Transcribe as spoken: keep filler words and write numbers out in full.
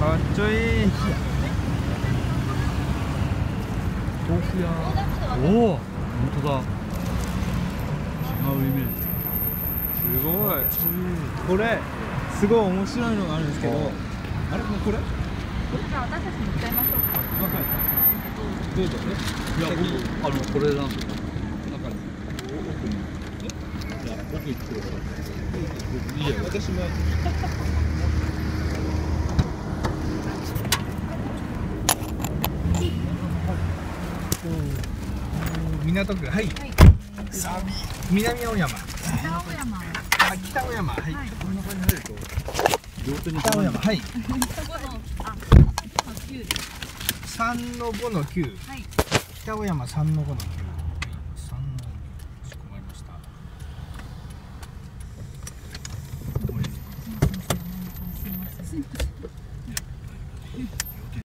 かっちょいい。 豆腐屋。おお、本当だ。違うイメージ。 すごい。これすごい面白いのがあるんですけど、あれもうこれ？ じゃあ私たち乗っちゃいましょうか。 はい。どうぞね。 いや、僕あのこれなんですよ。中に。奥に。いや、奥行ってるから。いいや、 私も。港区、はい。サビ、南青山。 北青山。 あ、北青山、はい。 こんな感じになると。両手に北青山、はい。 五のあ、九です。 三の五の九。はい。北青山三の五の九。三の。かしこまりました。 すみません。